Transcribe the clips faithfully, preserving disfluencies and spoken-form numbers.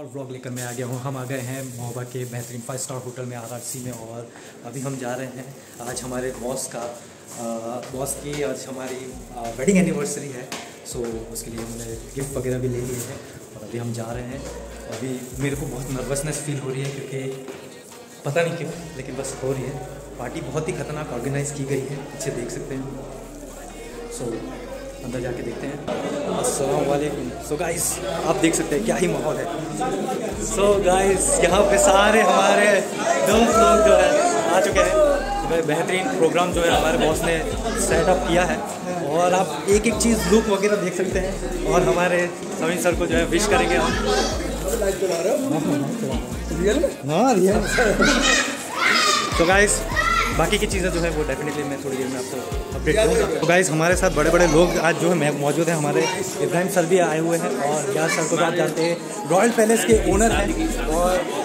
Vlog लेकर मैं आ गया हूँ। हम आ गए हैं महोबा के बेहतरीन फाइव स्टार होटल में आर आर सी में, और अभी हम जा रहे हैं। आज हमारे बॉस का बॉस की आज हमारी वेडिंग एनिवर्सरी है, सो उसके लिए हमने गिफ्ट वगैरह भी ले लिए हैं और अभी हम जा रहे हैं। अभी मेरे को बहुत नर्वसनेस फील हो रही है क्योंकि पता नहीं क्यों, लेकिन बस हो रही है। पार्टी बहुत ही ख़तरनाक ऑर्गेनाइज़ की गई है, पीछे देख सकते हैं। सो अंदर जाके देखते हैं। अस्सलाम वालेकुम। सो गाइस आप देख सकते हैं क्या ही माहौल है। सो गाइस यहाँ पे सारे हमारे दोस्त लोग जो है आ चुके हैं। तो बेहतरीन प्रोग्राम जो है हमारे बॉस ने सेटअप किया है, और आप एक एक चीज़ लुक वगैरह देख सकते हैं। और हमारे समीर सर को जो है विश करेंगे हम। तो गाइस बाकी की चीज़ें जो है वो डेफिनेटली मैं थोड़ी देर में आपको अपडेट करूँगा। तो गाइस हमारे साथ बड़े बड़े लोग आज जो है मौजूद हैं। हमारे इब्राहिम सर भी आए हुए हैं, और यार सर को तो आप जानते हैं रॉयल पैलेस के ओनर हैं। और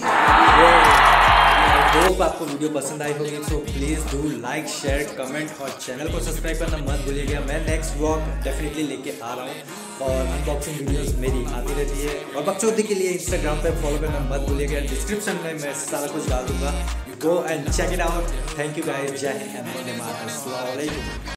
होप आपको वीडियो पसंद आई होगी, so please do like share comment और चैनल को सब्सक्राइब करना मत भूलिएगा। मैं नेक्स्ट व्लॉग डेफिनेटली लेके आ रहा हूँ, और अनबॉक्सिंग वीडियोस मेरी आती रहती है। और बकचोदी के लिए इंस्टाग्राम पे फॉलो करना मत भूलिएगा। डिस्क्रिप्शन में मैं सारा कुछ डाल दूँगा, go and check it out. Thank you guys, जय हिंद, वंदे मातरम, अस्सलाम वालेकुम।